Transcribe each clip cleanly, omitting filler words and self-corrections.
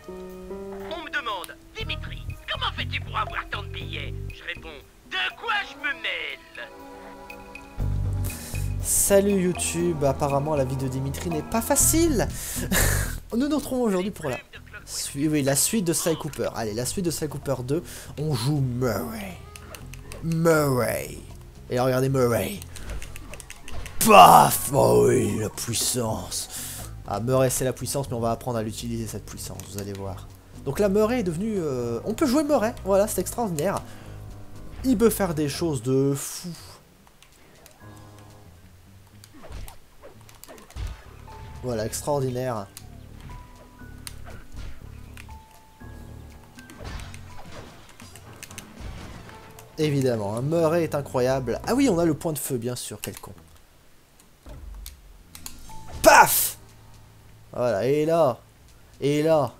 On me demande, Dimitri, comment fais-tu pour avoir tant de billets? Je réponds, de quoi je me mêle? Salut YouTube, apparemment la vie de Dimitri n'est pas facile. Nous nous retrouvons aujourd'hui pour la suite de Sly Cooper. Allez, la suite de Sly Cooper 2, on joue Murray. Murray. Et là, regardez Murray. Paf! Oh oui, la puissance. Ah, Murray c'est la puissance, mais on va apprendre à l'utiliser cette puissance, vous allez voir. Donc là, Murray est devenu... On peut jouer Murray, voilà, c'est extraordinaire. Il peut faire des choses de fou. Voilà, extraordinaire. Évidemment, un Murray est incroyable. Ah oui, on a le point de feu, bien sûr, quel con. Paf! Voilà, et là. Et là.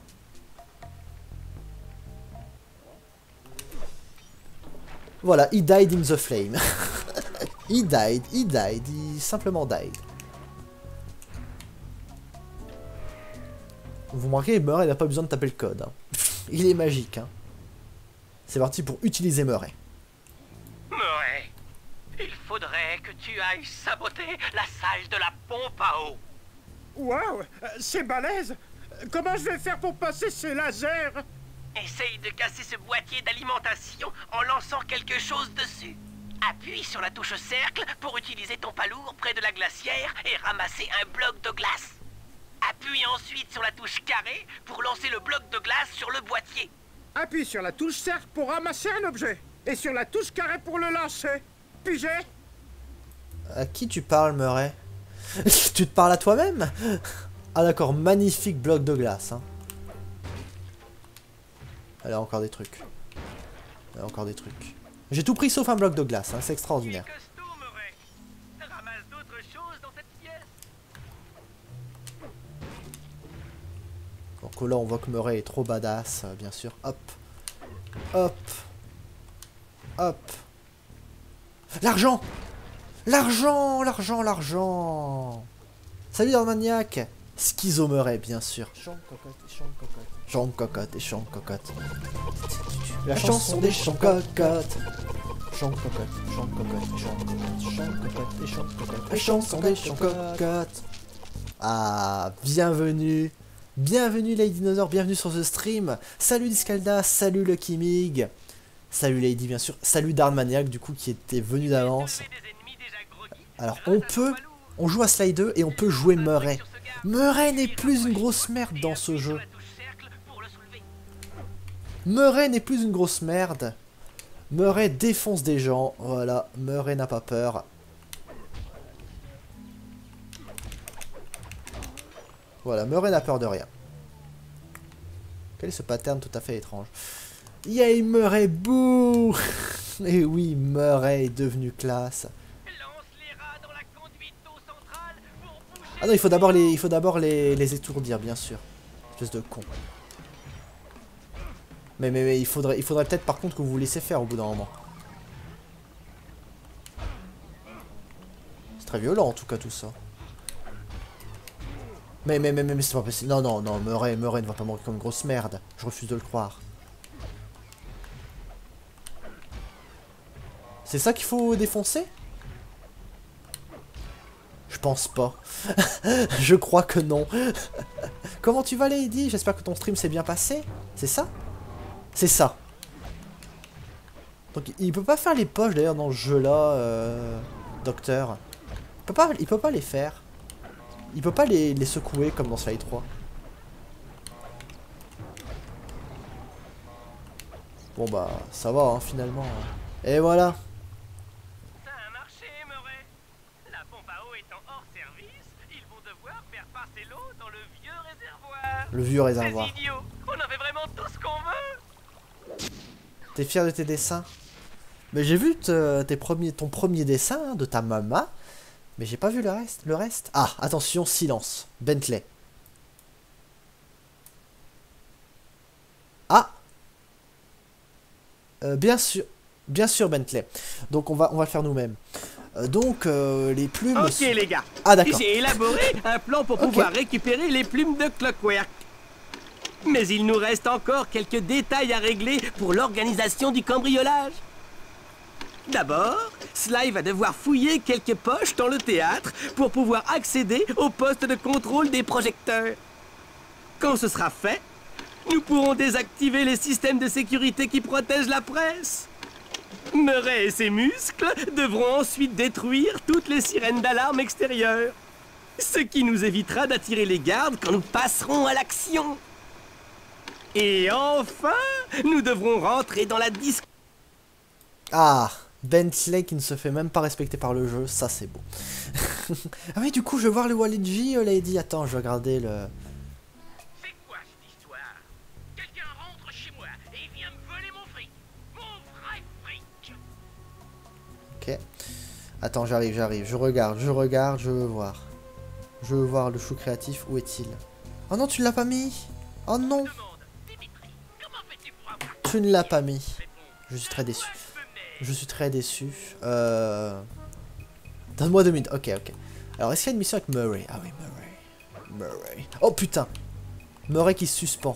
Voilà, he died in the flame. he died, he simplement died. Vous remarquez, Murray n'a pas besoin de taper le code. Hein. Il est magique. Hein. C'est parti pour utiliser Murray. Murray, il faudrait que tu ailles saboter la salle de la pompe à eau. Waouh, c'est balèze. Comment je vais faire pour passer ces lasers? Essaye de casser ce boîtier d'alimentation en lançant quelque chose dessus. Appuie sur la touche cercle pour utiliser ton palourd près de la glacière et ramasser un bloc de glace. Appuie ensuite sur la touche carré pour lancer le bloc de glace sur le boîtier. Appuie sur la touche cercle pour ramasser un objet. Et sur la touche carré pour le lancer. Pigé? À qui tu parles, Murray? Tu te parles à toi-même? Ah d'accord, magnifique bloc de glace. Hein. Allez, encore des trucs. Allez, encore des trucs. J'ai tout pris sauf un bloc de glace, hein. C'est extraordinaire. Donc là, on voit que Murray est trop badass, bien sûr. Hop. Hop. Hop. L'argent! L'argent! L'argent! L'argent! Salut Darmaniac! Schizo Murray, bien sûr. Chant cocotte et chant cocotte. Chant cocotte et chant cocotte. La chanson des chants cocottes. Chant cocotte, chant cocotte, chant cocotte, chant cocotte et chant cocotte. La chanson des chants cocottes. Ah, bienvenue. Bienvenue les dinosaures, bienvenue sur ce stream. Salut Discalda, salut Lucky Mig. Salut Lady bien sûr, salut Darmaniac du coup qui était venu d'avance. Alors on joue à Sly 2 et on peut jouer Murray. Murray n'est plus une grosse merde dans ce jeu. Murray n'est plus une grosse merde. Murray défonce des gens, voilà, Murray n'a pas peur. Voilà, Murray n'a peur de rien. Quel est ce pattern tout à fait étrange? Yay, Murray, bouh. Et oui, Murray est devenu classe. Ah non, il faut d'abord les étourdir, bien sûr. Espèce de con. Mais il faudrait peut-être par contre que vous vous laissez faire au bout d'un moment. C'est très violent en tout cas tout ça. Mais c'est pas possible. Non, Murray ne va pas mourir comme une grosse merde. Je refuse de le croire. C'est ça qu'il faut défoncer? Je pense pas. Je crois que non. Comment tu vas, Lady? J'espère que ton stream s'est bien passé. C'est ça? C'est ça. Donc il peut pas faire les poches d'ailleurs dans ce jeu-là, Docteur. Il peut pas les faire. Il peut pas les secouer comme dans Sly 3. Bon bah ça va hein, finalement. Et voilà. Ça a marché, Murray. La pompe à eau étant hors service, ils vont devoir faire passer l'eau dans le vieux réservoir. Le vieux réservoir. C'est idiot. On avait vraiment tout ce qu'on veut. T'es fier de tes dessins? Mais j'ai vu ton premier dessin hein, de ta maman. Mais j'ai pas vu le reste. Ah, attention, silence. Bentley. Ah bien sûr Bentley. Donc on va le faire nous-mêmes. Les plumes... Ok les gars. Ah d'accord. J'ai élaboré un plan pour pouvoir récupérer les plumes de Clockwork. Mais il nous reste encore quelques détails à régler pour l'organisation du cambriolage. D'abord, Sly va devoir fouiller quelques poches dans le théâtre pour pouvoir accéder au poste de contrôle des projecteurs. Quand ce sera fait, nous pourrons désactiver les systèmes de sécurité qui protègent la presse. Murray et ses muscles devront ensuite détruire toutes les sirènes d'alarme extérieures. Ce qui nous évitera d'attirer les gardes quand nous passerons à l'action. Et enfin, nous devrons rentrer dans la disque. Ah, Bentley qui ne se fait même pas respecter par le jeu, ça c'est beau. Ah oui, du coup, je vais voir le Waluigi, Lady. Attends, je vais regarder le... C'est quoi cette histoire? Quelqu'un rentre chez moi et il vient me voler mon fric. Mon vrai fric. Ok. Attends, j'arrive. Je regarde, je veux voir. Je veux voir le chou créatif, où est-il? Oh non, tu ne l'as pas mis. Oh non. Tu ne l'as pas mis. Je suis très déçu. Donne-moi 2 minutes. Ok. Alors, est-ce qu'il y a une mission avec Murray? Ah oui, Murray. Oh putain. Murray qui se suspend.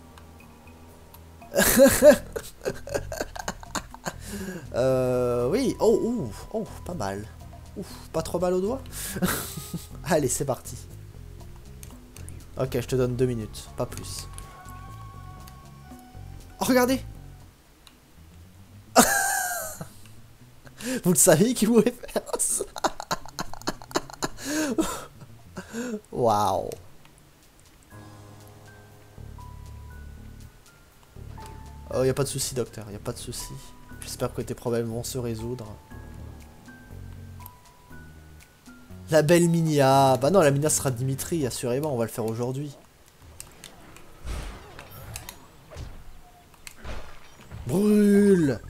Oui. Oh, pas mal. Ouf, pas trop mal au doigt. Allez, c'est parti. Ok, je te donne 2 minutes, pas plus. Oh, regardez. Vous le saviez qu'il pouvait faire ça. Waouh. Oh, y a pas de souci, docteur, y a pas de souci. J'espère que tes problèmes vont se résoudre. La belle Minia. Bah non, la Minia sera Dimitri, assurément, on va le faire aujourd'hui. Brûle.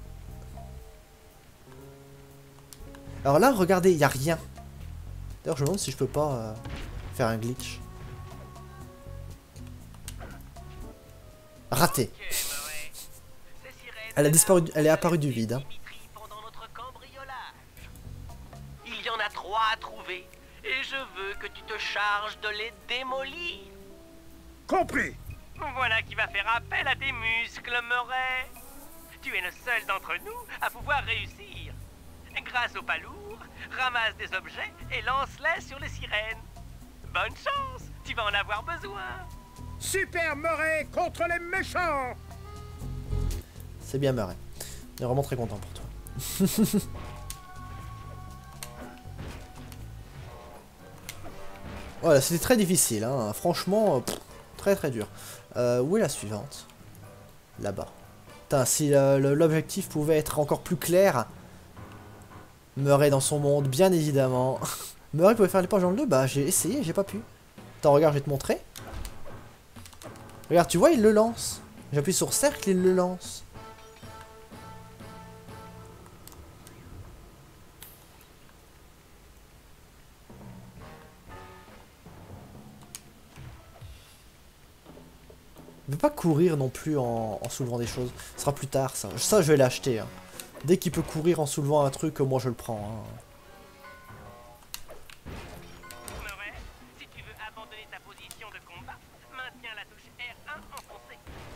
Alors là, regardez, il n'y a rien. D'ailleurs, je me demande si je peux pas faire un glitch. Raté. Elle a disparu, elle est apparue du vide. Hein. Il y en a 3 à trouver et je veux que tu te charges de les démolir. Compris. Voilà qui va faire appel à tes muscles, Murray. Tu es le seul d'entre nous à pouvoir réussir. Grâce au palourd, ramasse des objets et lance-les sur les sirènes. Bonne chance, tu vas en avoir besoin. Super Murray contre les méchants. C'est bien Murray. On est vraiment très content pour toi. Voilà, c'était très difficile, hein. Franchement, très dur. Où est la suivante? Là-bas. Putain, si l'objectif pouvait être encore plus clair. Murray dans son monde, bien évidemment. Murray pouvait faire les poches dans le 2, bah j'ai essayé, j'ai pas pu. Attends, regarde, je vais te montrer. Regarde, tu vois, il le lance. J'appuie sur cercle, il le lance. Ne peut pas courir non plus en soulevant des choses. Ce sera plus tard, ça. Ça, je vais l'acheter. Hein. Dès qu'il peut courir en soulevant un truc, moi je le prends. Hein. Murray, si tu veux abandonner ta position de combat, maintiens la touche R1 enfoncée.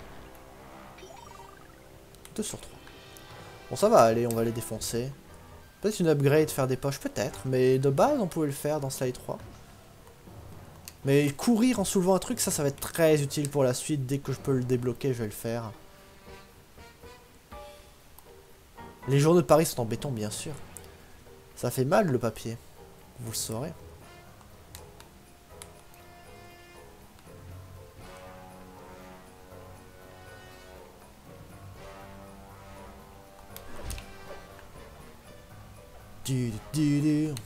2 sur 3. Bon, ça va aller, on va les défoncer. Peut-être une upgrade, faire des poches, peut-être. Mais de base, on pouvait le faire dans Sly 3. Mais courir en soulevant un truc, ça va être très utile pour la suite. Dès que je peux le débloquer, je vais le faire. Les journaux de Paris sont en béton, bien sûr. Ça fait mal, le papier. Vous le saurez. Il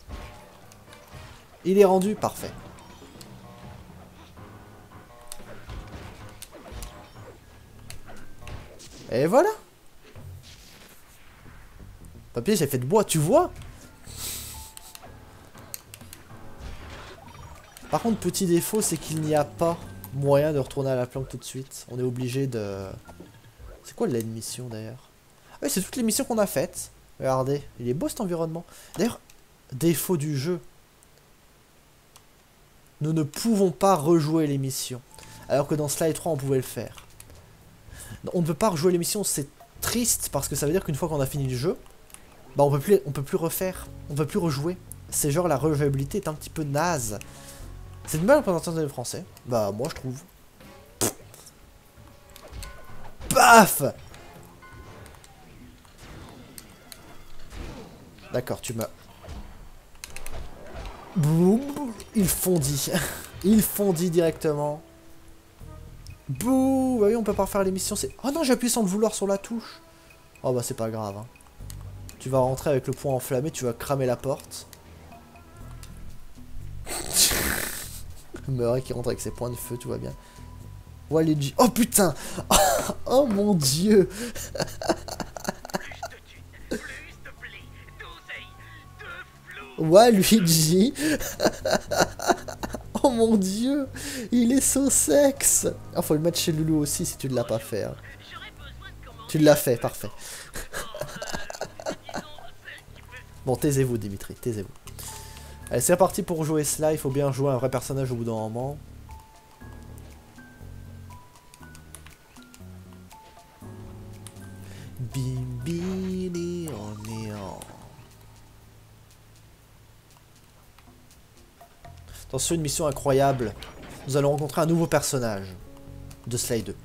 est rendu, parfait. Et voilà. Papier, j'ai fait de bois, tu vois. Par contre, petit défaut, c'est qu'il n'y a pas moyen de retourner à la planque tout de suite. On est obligé de... C'est quoi l'aide mission d'ailleurs? Ah oui, c'est toutes les missions qu'on a faites. Regardez, il est beau cet environnement. D'ailleurs, défaut du jeu. Nous ne pouvons pas rejouer les missions. alors que dans Sly 3 on pouvait le faire. On ne peut pas rejouer l'émission, c'est triste parce que ça veut dire qu'une fois qu'on a fini le jeu, bah on peut plus refaire, on peut plus rejouer. C'est genre la rejouabilité est un petit peu naze. C'est une bonne représentation des français. Bah moi je trouve. Paf. D'accord, tu m'as... Boum. Il fondit. Il fondit directement. Bouh. Bah oui, on peut pas refaire l'émission. Oh non, j'appuie sans le vouloir sur la touche. Oh bah c'est pas grave. Hein. Tu vas rentrer avec le poing enflammé, tu vas cramer la porte. Murray qui rentre avec ses poings de feu, tout va bien. Waluigi. Oh putain. Oh mon dieu. Waluigi. Oh mon dieu. Il est so sexe. Oh, faut le mettre chez Loulou aussi si tu ne l'as pas fait. Hein. Tu l'as fait, parfait. Bon, taisez-vous Dimitri, taisez-vous. Allez, c'est parti pour jouer cela. Il faut bien jouer un vrai personnage au bout d'un moment. Bibili en néant. Attention, une mission incroyable. Nous allons rencontrer un nouveau personnage de Sly 2.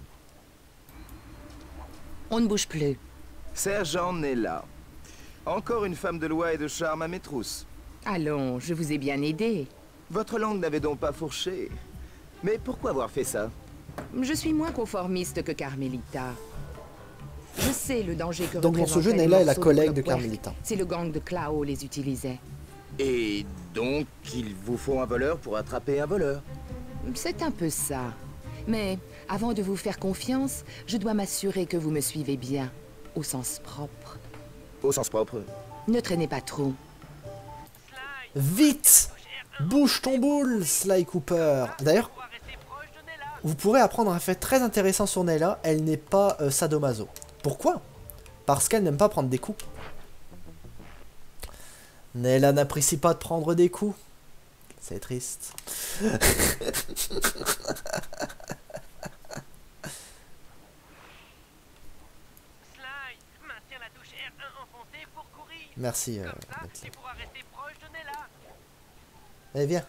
On ne bouge plus. Sergent Nella. Encore une femme de loi et de charme à mes trousses. Allons, je vous ai bien aidé. Votre langue n'avait donc pas fourché. Mais pourquoi avoir fait ça? Je suis moins conformiste que Carmelita. Je sais le danger que Donc dans ce jeu, représentaient les Nella est la morceaux de collègue de clockwork Carmelita. si le gang de Clao les utilisait. Et donc, il vous faut un voleur pour attraper un voleur? C'est un peu ça. Mais avant de vous faire confiance, je dois m'assurer que vous me suivez bien, au sens propre. Au sens propre. Ne traînez pas trop. Vite! Bouge ton boule, Sly Cooper. D'ailleurs, vous pourrez apprendre un fait très intéressant sur Nella. Elle n'est pas sadomaso. Pourquoi? Parce qu'elle n'aime pas prendre des coups. Nella n'apprécie pas de prendre des coups. C'est triste. Merci. Allez, viens.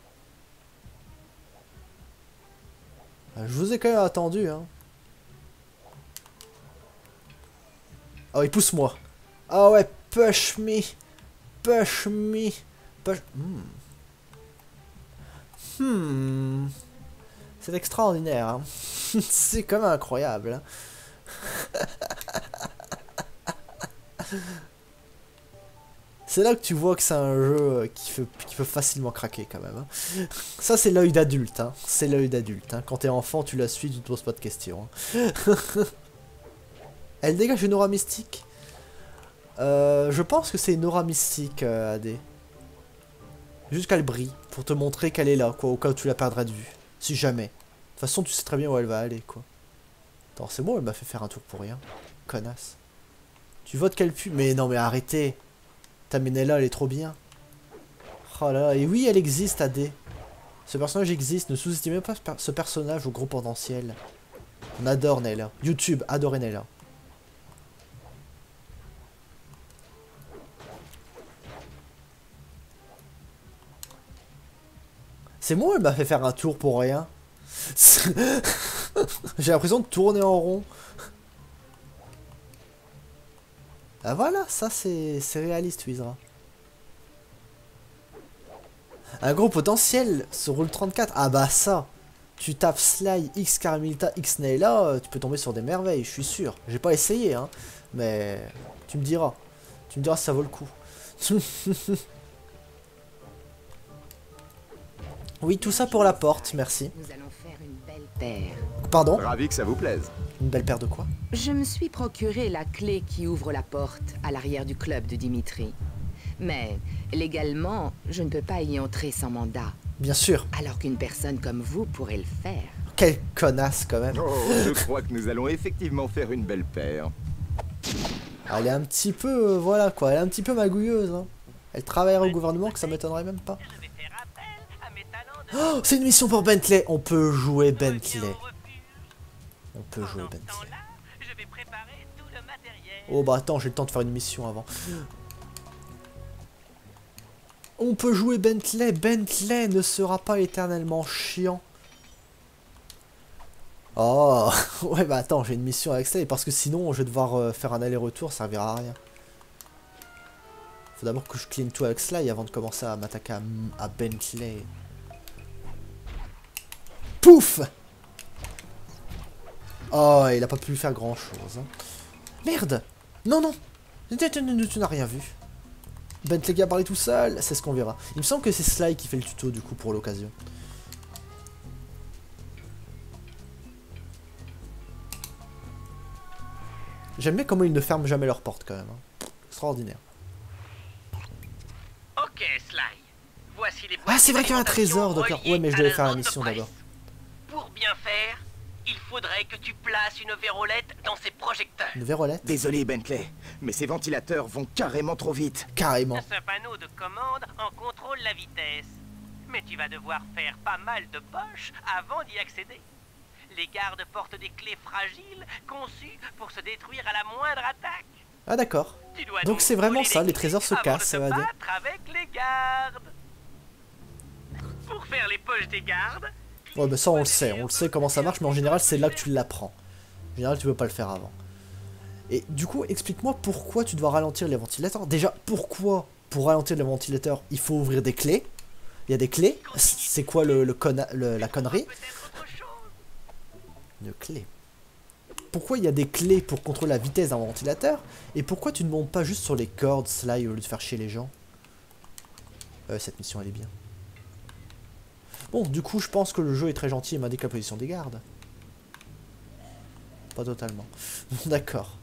Je vous ai quand même attendu, hein. Oh, il pousse moi. Ah ouais, push me. Push me. Push... C'est extraordinaire, hein. C'est quand même incroyable, hein. C'est là que tu vois que c'est un jeu qui peut facilement craquer quand même. Hein. Ça c'est l'œil d'adulte. Hein. C'est l'œil d'adulte. Hein. Quand t'es enfant, tu la suis, tu te poses pas de questions. Hein. Elle dégage une aura mystique. Je pense que c'est une aura mystique, AD. Juste qu'elle brille, pour te montrer qu'elle est là, quoi, au cas où tu la perdrais de vue. Si jamais. De toute façon, tu sais très bien où elle va aller, quoi. Attends, c'est bon, elle m'a fait faire un tour pour rien. Connasse. Tu votes qu'elle pue. Mais non, mais arrêtez. Ta Nella, elle est trop bien. Oh là là, et oui, elle existe, AD. Ce personnage existe, ne sous-estimez pas ce personnage au gros potentiel. On adore Nella. YouTube, adorez Nella. C'est moi, elle m'a fait faire un tour pour rien. J'ai l'impression de tourner en rond. Ah voilà, ça c'est réaliste, Wizra. Un gros potentiel sur Roule 34. Ah bah ça. Tu tapes Sly, X Carmelita, X Nella, tu peux tomber sur des merveilles, je suis sûr. J'ai pas essayé, hein. Mais tu me diras. Tu me diras si ça vaut le coup. Oui, tout ça pour la porte, merci. Nous allons faire une belle paire. Pardon? Ravi que ça vous plaise. Une belle paire de quoi? Je me suis procuré la clé qui ouvre la porte à l'arrière du club de Dimitri. Mais légalement, je ne peux pas y entrer sans mandat. Bien sûr. Alors qu'une personne comme vous pourrait le faire. Quelle connasse quand même. Oh, je crois que nous allons effectivement faire une belle paire. Elle est un petit peu, voilà quoi, elle est un petit peu magouilleuse. Hein. Elle travaillerait au gouvernement, que ça m'étonnerait même pas. Oh, c'est une mission pour Bentley. On peut jouer Bentley. On peut jouer Bentley. Oh bah attends, j'ai le temps de faire une mission avant. On peut jouer Bentley. Bentley ne sera pas éternellement chiant. Oh, ouais bah attends, j'ai une mission avec ça. Et parce que sinon, je vais devoir faire un aller-retour, ça servira à rien. Faut d'abord que je clean tout avec Sly avant de commencer à m'attaquer à Bentley. Pouf! Oh, il a pas pu faire grand chose. Hein. Merde! Non, non! Tu n'as rien vu. Bentley a parlé tout seul, c'est ce qu'on verra. Il me semble que c'est Sly qui fait le tuto du coup pour l'occasion. J'aime bien comment ils ne ferment jamais leurs portes quand même. Hein. Extraordinaire. Ok, Sly. Voici les Ah, c'est vrai qu'il y a un trésor, d'accord. Ouais, mais je devais faire la mission d'abord. Pour bien faire, il faudrait que tu places une vérolette dans ces projecteurs. Une vérolette? Désolé, Bentley, mais ces ventilateurs vont carrément trop vite. Carrément. Ce panneau de commande en contrôle la vitesse. Mais tu vas devoir faire pas mal de poches avant d'y accéder. Les gardes portent des clés fragiles conçues pour se détruire à la moindre attaque. Ah d'accord. Tu dois Donc c'est vraiment ça, les trésors se avant cassent, de ça te va dire. battre avec les gardes. Pour faire les poches des gardes. Ouais, bah ça on le sait comment ça marche, mais en général c'est là que tu l'apprends. En général tu peux pas le faire avant. Et du coup, explique-moi pourquoi tu dois ralentir les ventilateurs. Déjà, pourquoi pour ralentir les ventilateurs il faut ouvrir des clés? Il y a des clés. C'est quoi la connerie? Une clé. Pourquoi il y a des clés pour contrôler la vitesse d'un ventilateur? Et pourquoi tu ne montes pas juste sur les cordes, Sly, au lieu de faire chier les gens? Cette mission elle est bien. Bon, du coup, je pense que le jeu est très gentil et m'indique la position des gardes. Pas totalement. D'accord.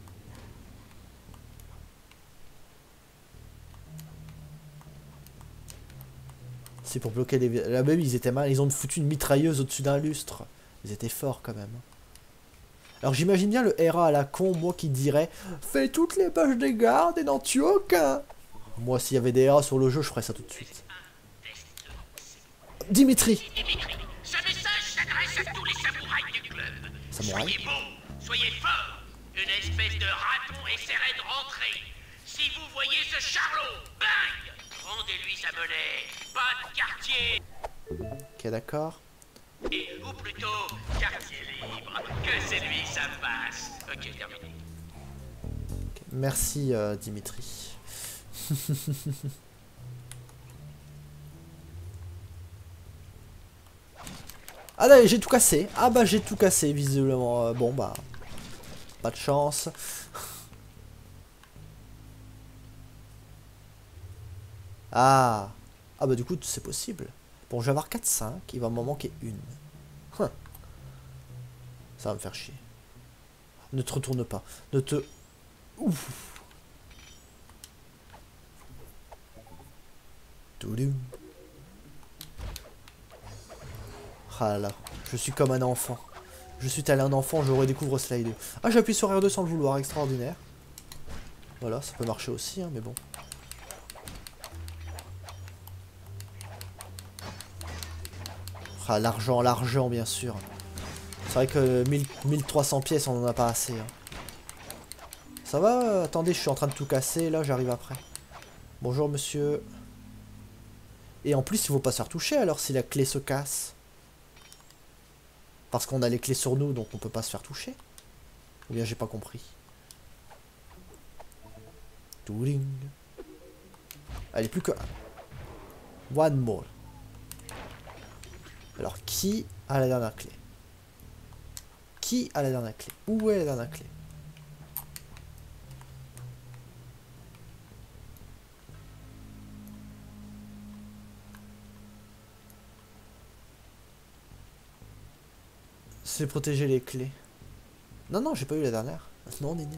C'est pour bloquer les... Là, bah oui, ils étaient mal. Ils ont foutu une mitrailleuse au-dessus d'un lustre. Ils étaient forts, quand même. Alors, j'imagine bien le RA à la con, moi, qui dirait « Fais toutes les poches des gardes et n'en tue aucun !» Moi, s'il y avait des RA sur le jeu, je ferais ça tout de suite. Dimitri! Ce message s'adresse à tous les samouraïs du club. Samouraï? Soyez bons, soyez forts. Une espèce de raton essaierait de rentrer. Si vous voyez ce charlot, bang! Rendez-lui sa monnaie. Pas de quartier. Ok, d'accord. Ou plutôt, quartier libre. Que c'est lui, ça passe. Ok, terminé. Okay. Merci, Dimitri. Ah là, j'ai tout cassé. Ah bah j'ai tout cassé visiblement. Bon bah pas de chance. Ah. Ah bah du coup c'est possible. Bon je vais avoir 4-5, il va m'en manquer une. Ça va me faire chier. Ne te retourne pas. Ne te... Ouf. Toudoum. Ah là, je suis comme un enfant. Je suis tel un enfant, je redécouvre Sly 2. Ah, j'appuie sur R2 sans le vouloir, extraordinaire. Voilà, ça peut marcher aussi, hein, mais bon. Ah, l'argent, bien sûr. C'est vrai que 1300 pièces, on en a pas assez. Hein. Ça va? Attendez, je suis en train de tout casser, là, j'arrive après. Bonjour, monsieur. Et en plus, il faut pas se faire toucher, alors, si la clé se casse. Parce qu'on a les clés sur nous, donc on peut pas se faire toucher. Ou bien j'ai pas compris. Touring. Allez, plus que... One more. Alors, qui a la dernière clé? Qui a la dernière clé? Où est la dernière clé? C'est protéger les clés. Non, non, j'ai pas eu la dernière. Non, Néné.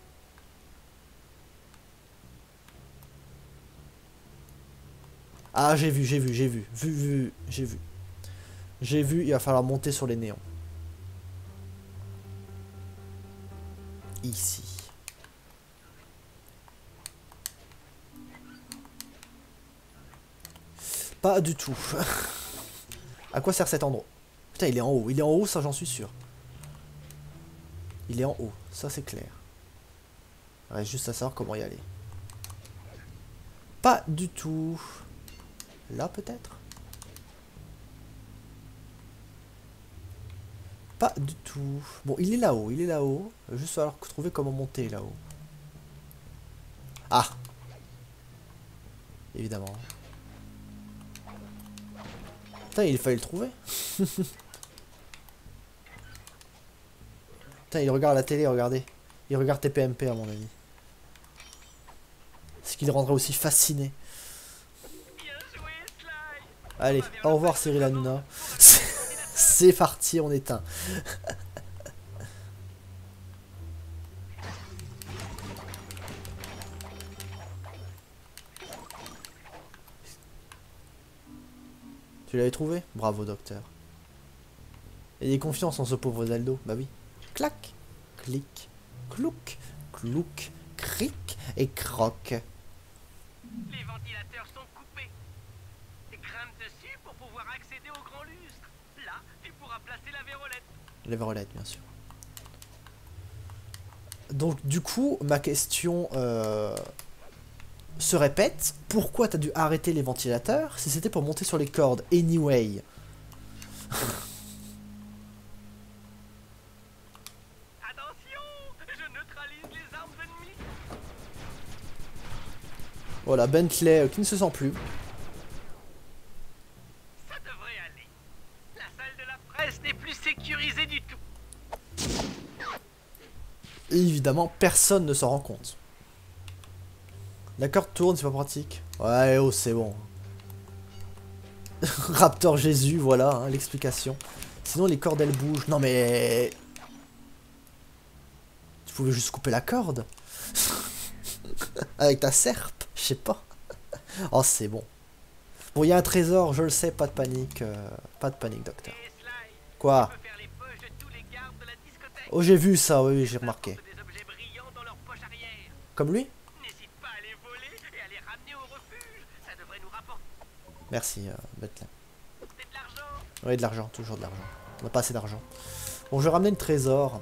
Ah, j'ai vu. J'ai vu, il va falloir monter sur les néons. Ici. Pas du tout. À quoi sert cet endroit? Putain, il est en haut. Il est en haut, ça j'en suis sûr. Il est en haut, ça c'est clair. Il reste juste à savoir comment y aller. Pas du tout. Là peut-être? Pas du tout. Bon, il est là-haut, il est là-haut. Juste falloir trouver comment monter là-haut. Ah! Évidemment. Putain, il fallait le trouver. Putain, il regarde la télé, regardez. Il regarde TPMP à mon avis. Ce qui le rendrait aussi fasciné. Allez, au revoir Cyril Hanouna. C'est parti, on éteint. Tu l'avais trouvé? Bravo, docteur. Ayez confiance en ce pauvre Zeldo. Bah oui. Clac, clic, clouc, clouc, cric et croc. Les ventilateurs sont coupés. Grimpe dessus pour pouvoir accéder au grand lustre. Là, tu pourras placer la vérolette. Les verolettes, bien sûr. Donc, du coup, ma question se répète. Pourquoi t'as dû arrêter les ventilateurs si c'était pour monter sur les cordes? Anyway. Attention, je neutralise les armes ennemies. Voilà, Bentley qui ne se sent plus. Ça devrait aller. La salle de la presse n'est plus sécurisée du tout. Et évidemment, personne ne s'en rend compte. La corde tourne, c'est pas pratique. Ouais, oh, c'est bon. Raptor Jésus, voilà, hein, l'explication. Sinon, les cordes, elles bougent. Non, mais... Tu pouvais juste couper la corde. Avec ta serpe, je sais pas. Oh, c'est bon. Bon, il y a un trésor, je le sais, pas de panique. Pas de panique, docteur. Et Sly, Quoi? tu peux faire les poches de tous les gardes de la discothèque. Oh, j'ai vu ça, oui, j'ai remarqué. Des objets brillants dans leur poche arrière. Comme lui? N'hésite pas à les voler et à les ramener au refuge. Ça devrait nous rapporter Merci, Bentley. de l'argent. Oui, de l'argent, toujours de l'argent. On n'a pas assez d'argent. Bon, je vais ramener le trésor.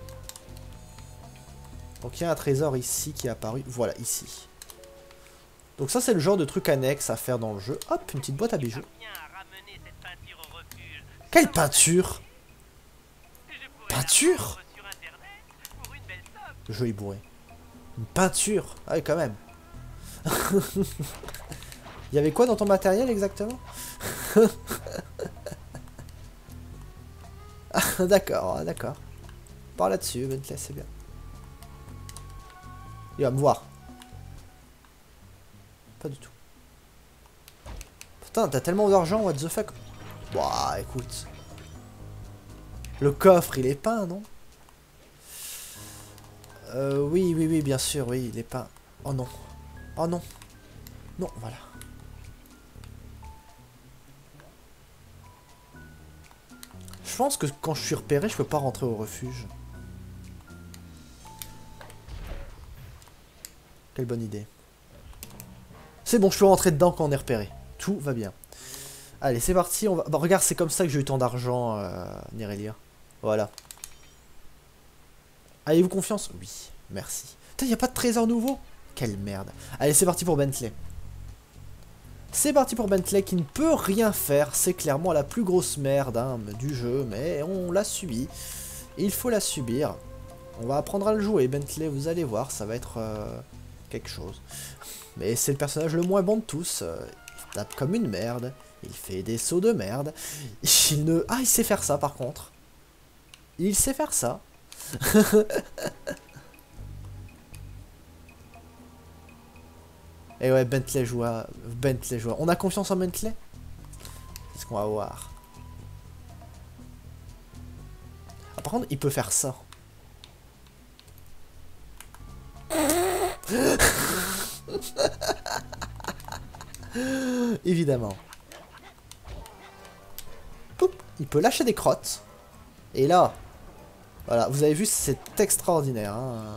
Donc, il y a un trésor ici qui est apparu. Voilà, ici. Donc ça, c'est le genre de truc annexe à faire dans le jeu. Hop, une petite boîte à bijoux. Viens à ramener cette peinture au refuge. Quelle peinture? Je pourrais Peinture? la vendre sur Internet pour une belle somme. Le jeu est bourré. Une peinture? Ah oui, quand même. Il y avait quoi dans ton matériel exactement? Ah, d'accord, d'accord. Par là-dessus, Bentley, c'est bien. Il va me voir. Pas du tout. Putain, t'as tellement d'argent, what the fuck. Bah, écoute. Le coffre, il est peint, non? Oui, oui, oui, bien sûr, oui, il est peint. Oh non. Oh non. Non, voilà. Je pense que quand je suis repéré, je peux pas rentrer au refuge. Quelle bonne idée. C'est bon, je peux rentrer dedans quand on est repéré. Tout va bien. Allez, c'est parti. On va... Bah, regarde, c'est comme ça que j'ai eu tant d'argent, Nerelia. Voilà. Avez-vous confiance? Oui, merci. Putain, y a pas de trésor nouveau? Quelle merde. Allez, c'est parti pour Bentley. C'est parti pour Bentley qui ne peut rien faire. C'est clairement la plus grosse merde hein, du jeu, mais on l'a subi. Il faut la subir. On va apprendre à le jouer, Bentley, vous allez voir, ça va être quelque chose. Mais c'est le personnage le moins bon de tous. Il tape comme une merde. Il fait des sauts de merde. Il ne... Ah, il sait faire ça par contre. Il sait faire ça. Et ouais, Bentley joue à... Bentley joue à... On a confiance en Bentley? C'est ce qu'on va voir. Ah, par contre, il peut faire ça. Évidemment. Poup, il peut lâcher des crottes. Et là, voilà, vous avez vu, c'est extraordinaire. Hein.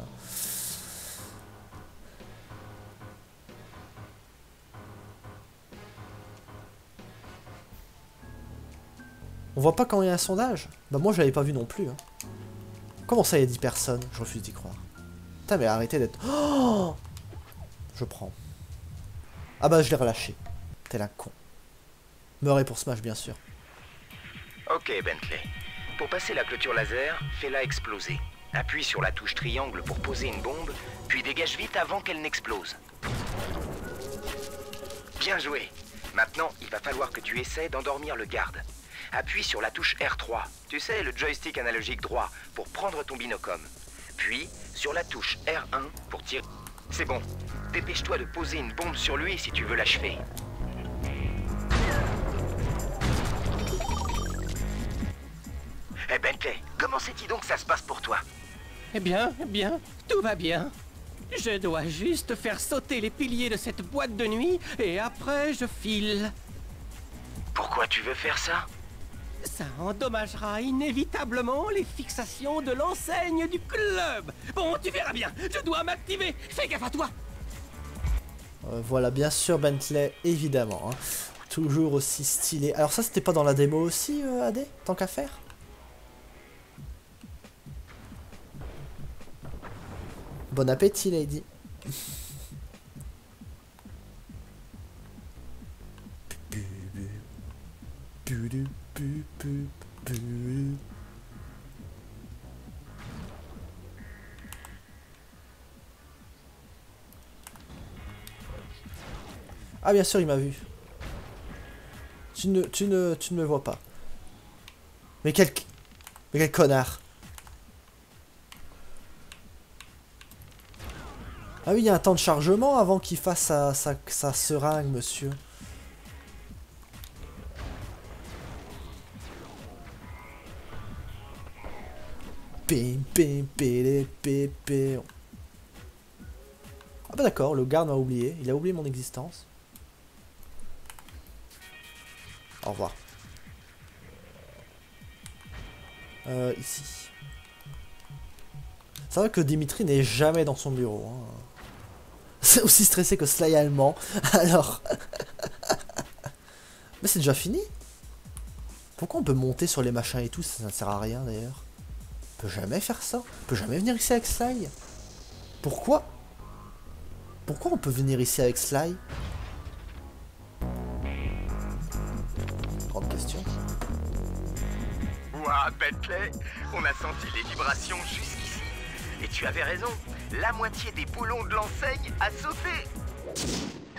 On voit pas quand il y a un sondage? Bah moi je l'avais pas vu non plus. Hein. Comment ça il y a 10 personnes? Je refuse d'y croire. Putain mais arrêtez d'être... Oh, je prends. Ah bah je l'ai relâché. T'es un con. Murray pour Smash bien sûr. Ok Bentley. Pour passer la clôture laser, fais-la exploser. Appuie sur la touche triangle pour poser une bombe, puis dégage vite avant qu'elle n'explose. Bien joué. Maintenant, il va falloir que tu essaies d'endormir le garde. Appuie sur la touche R3, tu sais, le joystick analogique droit, pour prendre ton binocom. Puis, sur la touche R1 pour tirer... C'est bon. Dépêche-toi de poser une bombe sur lui si tu veux l'achever. Eh Bentley, comment c'est-il donc que ça se passe pour toi? Eh bien, tout va bien. Je dois juste faire sauter les piliers de cette boîte de nuit et après je file. Pourquoi tu veux faire ça? Ça endommagera inévitablement les fixations de l'enseigne du club. Bon, tu verras bien, je dois m'activer. Fais gaffe à toi. Voilà, bien sûr Bentley, évidemment. Hein. Toujours aussi stylé. Alors ça, c'était pas dans la démo aussi, AD? Tant qu'à faire? Bon appétit, lady. Ah bien sûr, il m'a vu. Tu ne me vois pas. Mais quel connard. Ah oui, il y a un temps de chargement avant qu'il fasse sa seringue, monsieur. Pim, pim, pim, pim, pim. Ah bah d'accord, le garde m'a oublié. Il a oublié mon existence. Au revoir. Ici. C'est vrai que Dimitri n'est jamais dans son bureau. Hein. C'est aussi stressé que Sly allemand. Alors... Mais c'est déjà fini. Pourquoi on peut monter sur les machins et tout? Ça ne sert à rien d'ailleurs. On peut jamais faire ça. On peut jamais venir ici avec Sly. Pourquoi? Pourquoi on peut venir ici avec Sly? Grande question. Ouah, Bentley, on a senti les vibrations jusqu'ici. Et tu avais raison, la moitié des boulons de l'enseigne a sauté.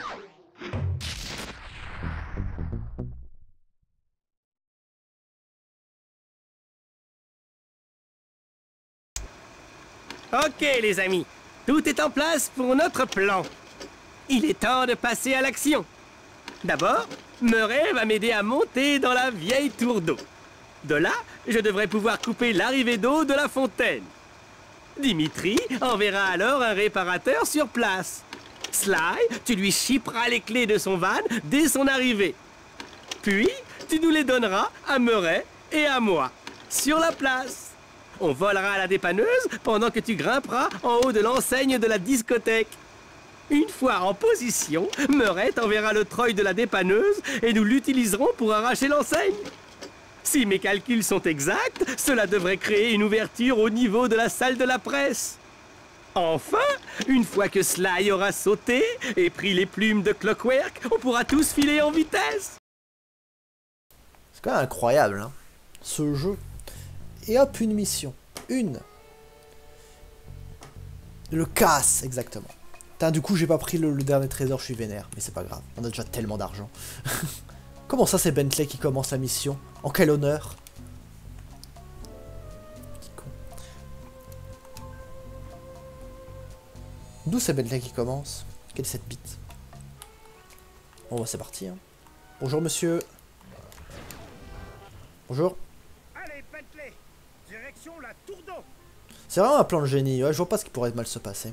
Ok les amis, tout est en place pour notre plan. Il est temps de passer à l'action. D'abord, Murray va m'aider à monter dans la vieille tour d'eau. De là, je devrais pouvoir couper l'arrivée d'eau de la fontaine. Dimitri enverra alors un réparateur sur place. Sly, tu lui chipperas les clés de son van dès son arrivée. Puis, tu nous les donneras à Murray et à moi, sur la place. On volera à la dépanneuse pendant que tu grimperas en haut de l'enseigne de la discothèque. Une fois en position, Murray t'enverra le treuil de la dépanneuse et nous l'utiliserons pour arracher l'enseigne. Si mes calculs sont exacts, cela devrait créer une ouverture au niveau de la salle de la presse. Enfin, une fois que Sly aura sauté et pris les plumes de Clockwork, on pourra tous filer en vitesse. C'est quand même incroyable, hein, ce jeu. Et hop, une mission. Une. Le casse, exactement. Putain, du coup, j'ai pas pris le dernier trésor, je suis vénère. Mais c'est pas grave, on a déjà tellement d'argent. Comment ça, c'est Bentley qui commence la mission? En quel honneur? Petit con. D'où c'est Bentley qui commence? Quelle est cette bite? Bon, bah, c'est parti. Hein. Bonjour, monsieur. Bonjour. Allez, Bentley, direction la tour d'eau. C'est vraiment un plan de génie. Ouais, je vois pas ce qui pourrait mal se passer.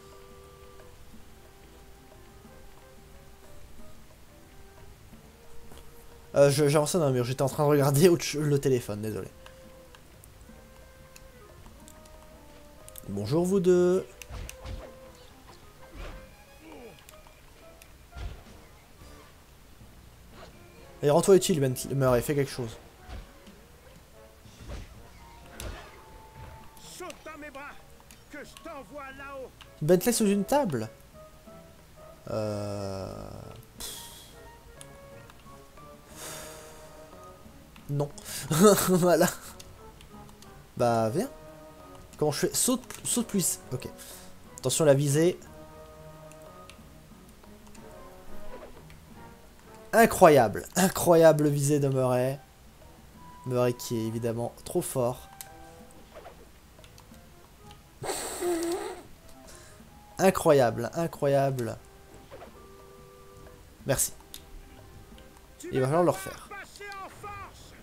J'ai avancé dans le mur. J'étais en train de regarder le téléphone. Désolé. Bonjour, vous deux. Et rends-toi utile, Bentley. Murray, fais quelque chose. mes bras, que je t'envoie là-haut. Bentley sous une table. Non. Voilà. Bah, viens. Comment je fais? Saute plus. Ok. Attention à la visée. Incroyable. Incroyable visée de Murray. Murray qui est évidemment trop fort. Incroyable. Incroyable. Merci. Il va falloir le refaire. Passer en force.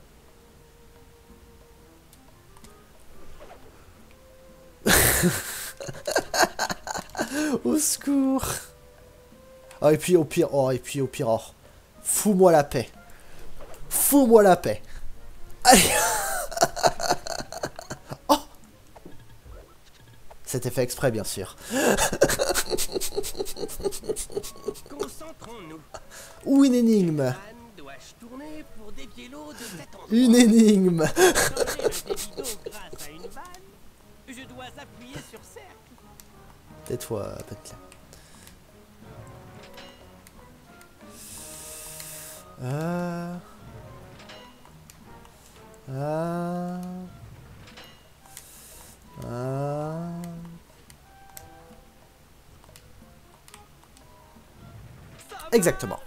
Au secours. Oh, et puis au pire, oh. Fous-moi la paix. Fous-moi la paix. Allez. Oh. C'était fait exprès, bien sûr. Concentrons-nous. Ou une énigme. Anne, dois-je tourner pour dévier l'eau de cet endroit? Une énigme. Changer le débit d'eau grâce à une vanne. Je dois appuyer sur cercle. Tais-toi, Bentley. Exactement.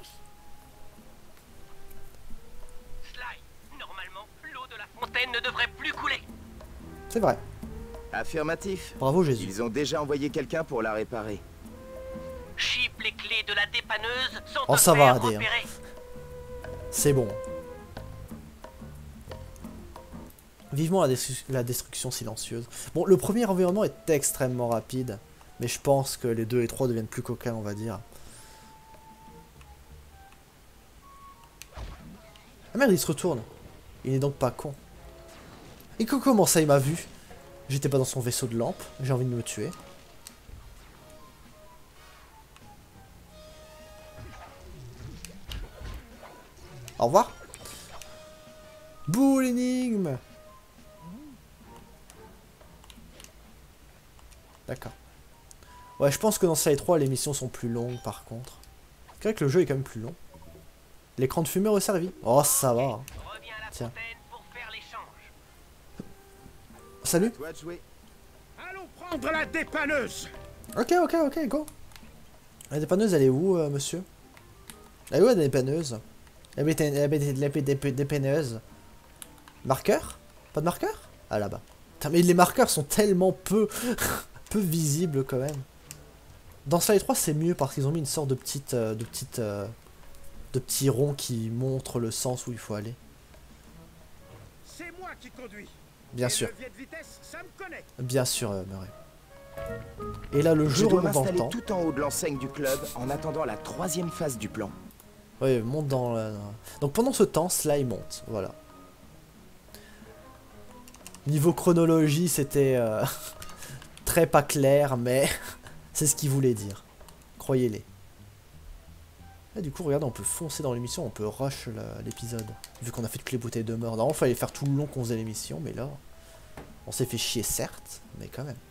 Sly, normalement, l'eau de la fontaine ne devrait plus couler. C'est vrai. Affirmatif. Bravo, Jésus. Ils ont déjà envoyé quelqu'un pour la réparer. Chip, les clés de la dépanneuse sont Oh, ça va, repérées. AD, hein. C'est bon. Vivement la destruction silencieuse. Bon, le premier environnement est extrêmement rapide. Mais je pense que les 2 et 3 deviennent plus coquins, on va dire. Ah merde, il se retourne. Il n'est donc pas con. Et comment ça, il m'a vu? J'étais pas dans son vaisseau de lampe. J'ai envie de me tuer. Au revoir. Bouh, l'énigme. D'accord. Ouais, je pense que dans Sly 3, les missions sont plus longues, par contre. C'est vrai que le jeu est quand même plus long. L'écran de fumée resservi. Oh, ça va. Reviens à la Tiens. fontaine pour faire l'échange. Salut. Toi de jouer. Allons prendre la dépanneuse. Ok, go. La dépanneuse, elle est où, monsieur? Elle est où, la dépanneuse? La dépanneuse. Marqueur? Pas de marqueur? Ah, là-bas. Putain, mais les marqueurs sont tellement peu visibles, quand même. Dans Sly 3, c'est mieux, parce qu'ils ont mis une sorte de petits ronds qui montrent le sens où il faut aller. C'est moi qui conduis. Bien Et sûr. le levier de vitesse, ça me connaît. Bien sûr, Murray. Et là, le Je jeu dois remonte dans le m'installer temps. tout en haut de l'enseigne du club en attendant la 3e phase du plan. Oui, monte dans le... Donc pendant ce temps, Sly monte, voilà. Niveau chronologie, c'était très pas clair, mais c'est ce qu'il voulait dire. Croyez-les. Là, du coup, regardez, on peut foncer dans l'émission, on peut rush l'épisode. Vu qu'on a fait toutes les bouteilles de mort. Normalement, il fallait faire tout le long qu'on faisait l'émission, mais là, on s'est fait chier, certes, mais quand même.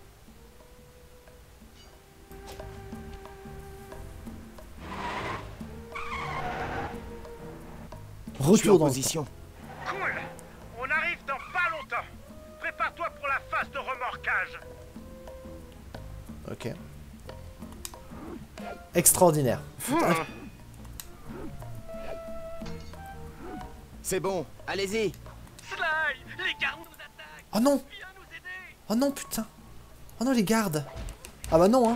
Je suis Retour en dans le position. Cool. On arrive dans pas longtemps. Prépare-toi pour la phase de remorquage. temps. Ok. Extraordinaire. Putain. C'est bon, allez-y. Sly, les gardes nous attaquent. Oh non! Viens nous aider. Oh non, putain! Oh non, les gardes! Ah bah non, hein!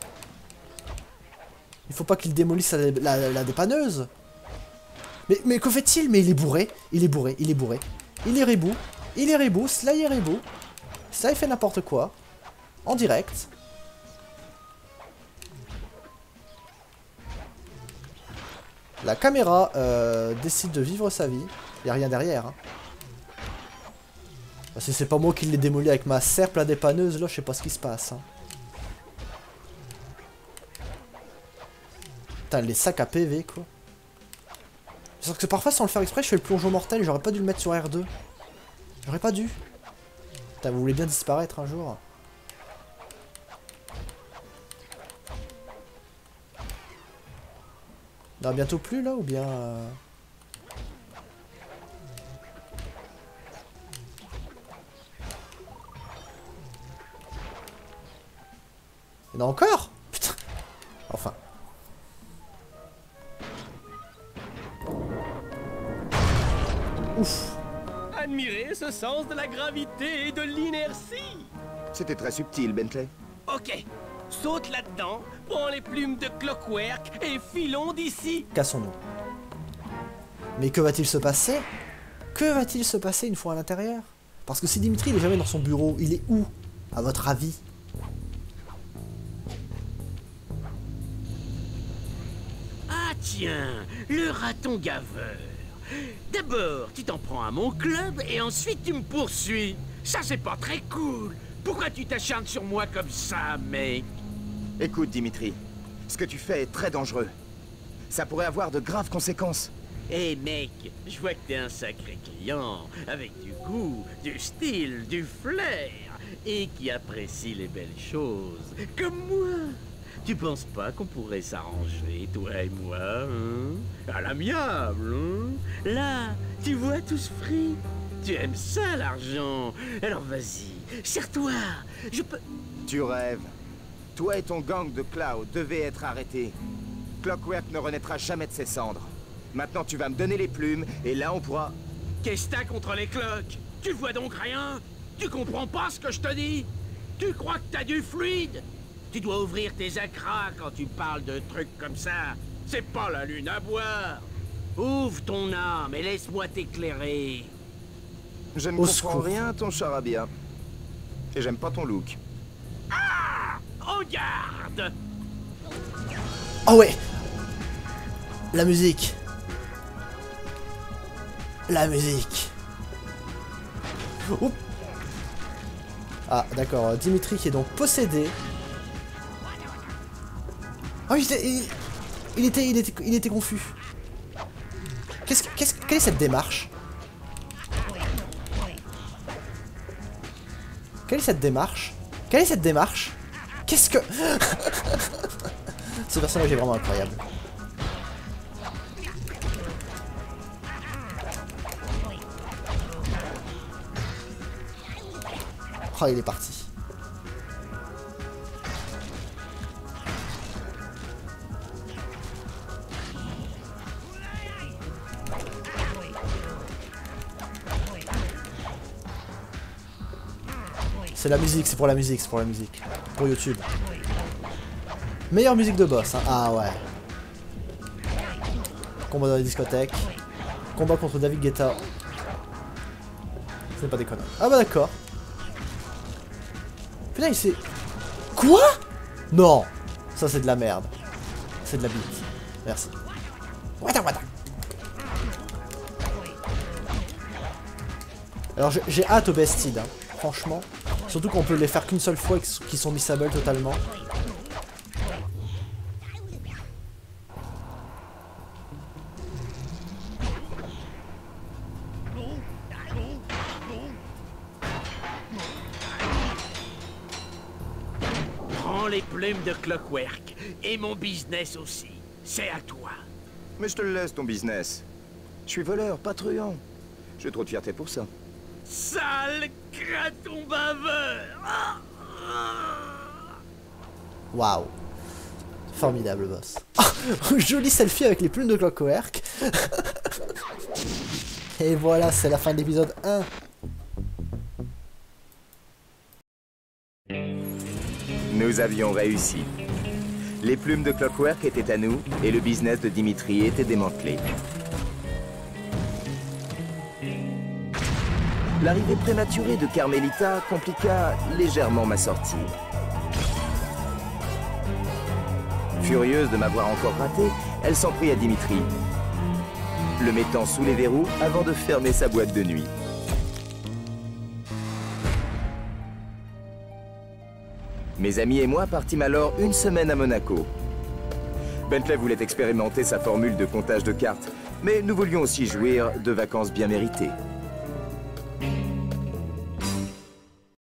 Il faut pas qu'il démolisse la dépanneuse! Mais que fait-il? Mais il est bourré! Il est bourré! Il est rébou! Sly est rébou! Sly fait n'importe quoi! En direct! La caméra décide de vivre sa vie. Y a rien derrière, hein. Si c'est pas moi qui l'ai démoli avec ma serpe la dépanneuse, là je sais pas ce qui se passe. Hein. Putain, les sacs à PV quoi. Sauf que parfois sans le faire exprès, je fais le plongeon mortel, j'aurais pas dû le mettre sur R2. J'aurais pas dû. Putain, vous voulez bien disparaître un jour? Non, bientôt plus là ou bien... Il y en a encore? Putain. Enfin. Ouf. Admirez ce sens de la gravité et de l'inertie. C'était très subtil, Bentley. Ok, saute là-dedans, prends les plumes de Clockwork et filons d'ici. Cassons-nous. Mais que va-t-il se passer? Que va-t-il se passer une fois à l'intérieur? Parce que si Dimitri il est jamais dans son bureau, il est où, à votre avis? Ah tiens, le raton gaveur. D'abord, tu t'en prends à mon club et ensuite tu me poursuis. Ça, c'est pas très cool. Pourquoi tu t'acharnes sur moi comme ça, mec? Écoute, Dimitri, ce que tu fais est très dangereux. Ça pourrait avoir de graves conséquences. Hé mec, je vois que t'es un sacré client, avec du goût, du style, du flair, et qui apprécie les belles choses, comme moi. Tu penses pas qu'on pourrait s'arranger, toi et moi, hein? À l'amiable, hein? Là, tu vois tout ce fric? Tu aimes ça, l'argent? Alors vas-y, serre-toi, je peux... Tu rêves. Toi et ton gang de Cloud devez être arrêtés. Clockwork ne renaîtra jamais de ses cendres. Maintenant, tu vas me donner les plumes, et là, on pourra... Qu'est-ce que t'as contre les cloques? Tu vois donc rien? Tu comprends pas ce que je te dis? Tu crois que t'as du fluide? Tu dois ouvrir tes acras quand tu parles de trucs comme ça. C'est pas la lune à boire. Ouvre ton âme et laisse-moi t'éclairer. Je ne Au comprends secours. rien à ton charabia. Et j'aime pas ton look. Regarde! Oh ouais. La musique. La musique. Oups. Ah, d'accord. Dimitri qui est donc possédé. Ah oui, il était confus. Quelle est cette démarche? Quelle est cette démarche? Quelle est cette démarche? Qu'est-ce que... Ce personnage est vraiment incroyable. Oh, il est parti. C'est la musique, c'est pour la musique, c'est pour la musique. Pour YouTube. Meilleure musique de boss, hein. Ah ouais. Combat dans les discothèques. Combat contre David Guetta. Ce n'est pas déconnant. Ah bah d'accord. Putain, il s'est... Quoi? Non. Ça c'est de la merde. C'est de la bite. Merci. Wada wada. Alors j'ai hâte au Bested, hein. Franchement. Surtout qu'on peut les faire qu'une seule fois et qu'ils sont missables totalement. Prends les plumes de Clockwork et mon business aussi. C'est à toi. Mais je te le laisse, ton business. Je suis voleur, pas truand. J'ai trop de fierté pour ça. Sale craton baveur! Waouh. Formidable boss. Oh, joli selfie avec les plumes de Clockwork. Et voilà, c'est la fin de l'épisode 1. Nous avions réussi. Les plumes de Clockwork étaient à nous, et le business de Dimitri était démantelé. L'arrivée prématurée de Carmelita compliqua légèrement ma sortie. Furieuse de m'avoir encore raté, elle s'en prit à Dimitri, le mettant sous les verrous avant de fermer sa boîte de nuit. Mes amis et moi partîmes alors une semaine à Monaco. Bentley voulait expérimenter sa formule de comptage de cartes, mais nous voulions aussi jouir de vacances bien méritées.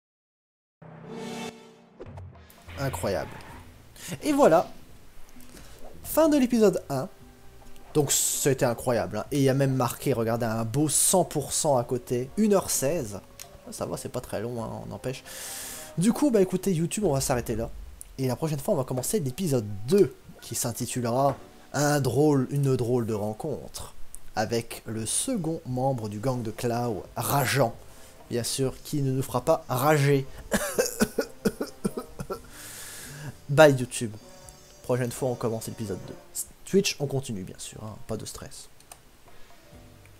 Incroyable. Et voilà. Fin de l'épisode 1. Donc c'était incroyable. Hein. Et il y a même marqué, regardez, un beau 100% à côté. 1h16. Ça va, c'est pas très long, hein, on n'empêche. Du coup, bah écoutez, YouTube, on va s'arrêter là. Et la prochaine fois, on va commencer l'épisode 2, qui s'intitulera une drôle de rencontre. Avec le second membre du gang de Cloud, rageant. Bien sûr, qui ne nous fera pas rager. Bye YouTube. Prochaine fois, on commence l'épisode 2. Twitch, on continue, bien sûr, hein, pas de stress.